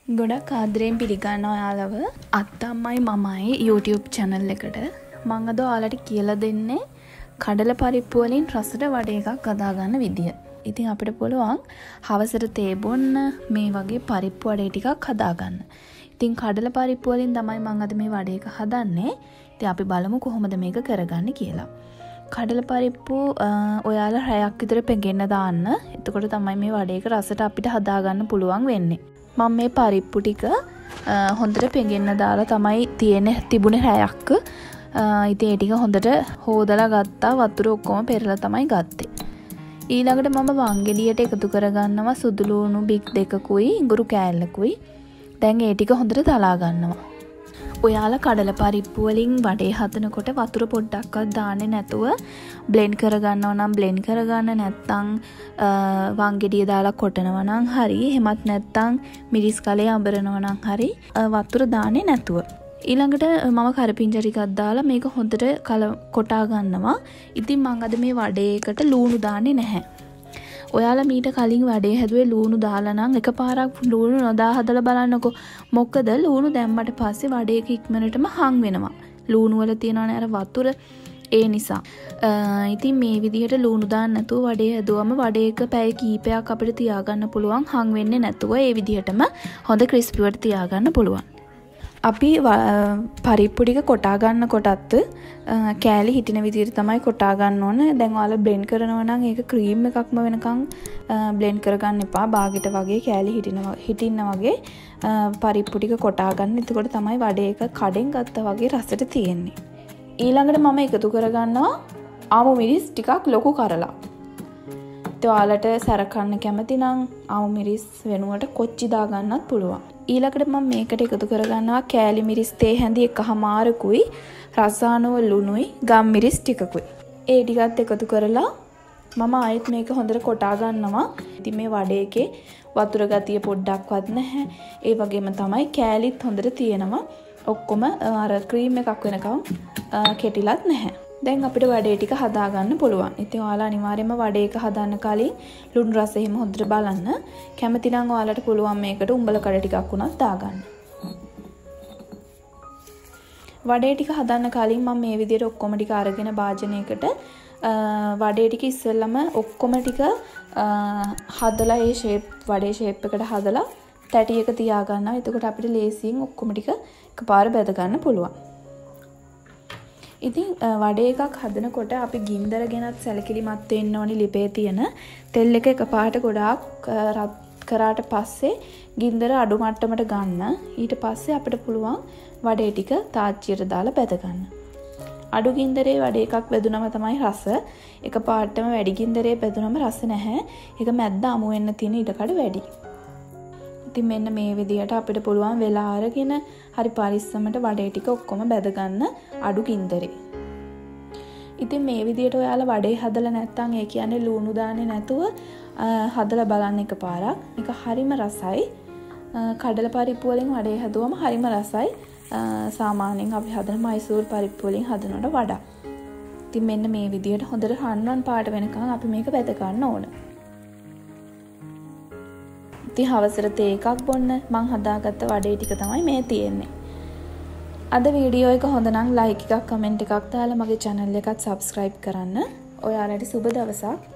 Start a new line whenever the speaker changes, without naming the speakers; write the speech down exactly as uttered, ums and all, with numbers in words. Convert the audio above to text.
ගොඩක් ආදරයෙන් පිළිගන්නවා ඔයාලව අත්තම්මයි මමයි YouTube channel එකට. මම අද ඔයාලට කියලා දෙන්නේ කඩල පරිප්පු වලින් රසට වඩ එකක් හදා ගන්න විදිය. ඉතින් අපිට පුළුවන් හවසට තේ බොන්න මේ වගේ පරිප්පු වඩේ ටිකක් හදා ගන්න. ඉතින් කඩල පරිප්පු වලින් තමයි මම අද මේ වඩේ එක හදන්නේ. ඉතින් අපි බලමු කොහොමද මේක කරගන්නේ කියලා. කඩල පරිප්පු ඔයාලා රැයක් විතර පෙඟෙන්න දාන්න. එතකොට තමයි මේ වඩේ එක රසට අපිට හදා ගන්න පුළුවන් වෙන්නේ. මම මේ පරිප්පු ටික හොඳට පෙඟෙන්න දාලා තමයි තියෙන්නේ තිබුණේ රැයක්. ඉතින් ඒ ටික හොඳට හොදලා ගත්තා. වතුර ඔක්කොම පෙරලා තමයි ගත්තේ. ඊළඟට මම වංගෙඩියට එකතු කරගන්නවා සුදු ලුණු බික් දෙකකුයි ඉඟුරු කෑල්ලකුයි. දැන් ඒ ටික හොඳට තලා ගන්නවා. ඔයාලා කඩල පරිප්පු වලින් වඩේ හදනකොට වතුර පොඩ්ඩක්වත් දාන්නේ නැතුව බ්ලෙන්ඩ් කරගන්නවා නම් බ්ලෙන්ඩ් කරගන්න නැත්නම් වංගෙඩිය දාලා කොටනවා නම් හරි. එහෙමත් නැත්නම් මිරිස් කලේ අඹරනවා නම් හරි වතුර දාන්නේ නැතුව. ඊළඟට මම කරපිංචා ටිකක් දාලා මේක හොඳට කල කොටා ගන්නවා. ඉතින් මම අද මේ වඩේකට ලුණු දාන්නේ නැහැ. ඔයාලා මීට කලින් වැඩේ හැදුවේ ලුණු දාලා නම් එකපාරක් ලුණු නොදා හදලා බලන්නකෝ. මොකද ලුණු දැම්මට පස්සේ වඩේ එක ඉක්මනටම හං වෙනවා. ලුණු වල තියෙනවනේ අර වතුර ඒ නිසා. ඉතින් මේ විදිහට ලුණු දාන්න නැතුව වඩේ හැදුවම වඩේ එක පැය කීපයක් අපිට තියාගන්න පුළුවන්. හං වෙන්නේ නැතුව ඒ විදිහටම හොඳ ක්‍රිස්පිවට තියාගන්න පුළුවන්. අපි පරිප්පු ටික කොටා ගන්න කොටත් කෑලි හිටින විදිහට තමයි කොටා ගන්න ඕන. දැන් ඔයාලා බ්ලෙන්ඩ් කරනවා නම් ඒක ක්‍රීම් එකක්ම වෙනකන් බ්ලෙන්ඩ් කරගන්න එපා. බාගෙට වගේ කෑලි හිටිනවා හිටින්න වගේ පරිප්පු ටික කොටා ගන්න. එතකොට තමයි වඩේ එක කඩෙන් ගත්තා වගේ රසට තියෙන්නේ. ඊළඟට මම එකතු කරගන්නවා ආමු මිරිස් ටිකක් ලොකු කරලා. ඉතින් ඔයාලට සැරකන්න කැමති නම් ආමු මිරිස් වෙනුවට කොච්චි දා ගන්නත් පුළුවන්. ඊළඟට මම මේකට එකතු කරගන්නවා කෑලි මිරිස් තේ හැඳි එකහමාරකුයි රසානව ලුණුයි ගම් මිරිස් ටිකකුයි. ඒ ටිකත් එකතු කරලා මම ආයෙත් මේක හොඳට කොටා ගන්නවා. ඉතින් මේ වඩේ එකේ වතුර ගතිය පොඩ්ඩක්වත් නැහැ. ඒ වගේම තමයි කෑලිත් හොඳට තියෙනවා. ඔක්කොම අර ක්‍රීම් එකක් වෙනකම් කෙටිලත් නැහැ. දැන් අපිට වඩේ ටික හදා ගන්න පුළුවන්. ඉතින් ඔයාලා අනිවාර්යයෙන්ම වඩේ එක හදන්න කලින් ලුණු රස එහෙම හොඳට බලන්න. කැමති නම් ඔයාලට පුළුවන් මේකට උඹල කඩ ටිකක් උනත් දාගන්න. වඩේ ටික හදන්න කලින් මම මේ විදිහට ඔක්කොම ටික අරගෙන භාජනයකට වඩේ ටික ඉස්සෙල්ලම ඔක්කොම ටික හදලා ඒ ෂේප් වඩේ ෂේප් එකට හදලා තැටියක තියා ගන්නවා. එතකොට අපිට ලේසියෙන් ඔක්කොම ටික එකපාර බෙද ගන්න පුළුවන්. ඉතින් වඩේ එකක් හදනකොට අපි ගින්දර ගෙනත් සැලකිලිමත් වෙන්න ඕනි. ලිපේ තියෙන තෙල් එක එකපාරට ගොඩාක් රත් කරාට පස්සේ ගින්දර අඩු මට්ටමට ගන්න. ඊට පස්සේ අපිට පුළුවන් වඩේ ටික තාච්චියට දාලා බෙද ගන්න. අඩු ගින්දරේ වඩේ එකක් බෙදුනම තමයි රස. එකපාරටම වැඩි ගින්දරේ බෙදුනම රස නැහැ. ඒක මැද්ද අමු වෙන්න තියෙන ඉඩකඩ වැඩි. ඉතින් මෙන්න මේ විදිහට අපිට පුළුවන් වෙලා අරගෙන හරි පරිස්සමට වඩේ ටික ඔක්කොම බෙද ගන්න අඩු ගින්දරේ. ඉතින් මේ විදිහට ඔයාලා වඩේ හදලා නැත්නම් ඒ කියන්නේ ලුණු දාන්නේ නැතුව හදලා බලන්න එකපාරක්. මේක හරිම රසයි. කඩල පරිප්පු වලින් වඩේ හදුවම හරිම රසයි. සාමාන්‍යයෙන් අපි හදන මයිසූර් පරිප්පු වලින් හදනවට වඩා. ඉතින් මෙන්න මේ විදිහට හොඳට රන්වන් පාට වෙනකන් අපි මේක බෙද ගන්න ඕන. ඉතින් හවසට තේ එකක් බොන්න මං හදාගත්ත වඩේ ටික තමයි මේ තියෙන්නේ. අද වීඩියෝ එක හොඳ නම් ලයික් එකක් කමෙන්ට් එකක් දාලා මගේ channel එකත් subscribe කරන්න. ඔයාලට සුබ දවසක්.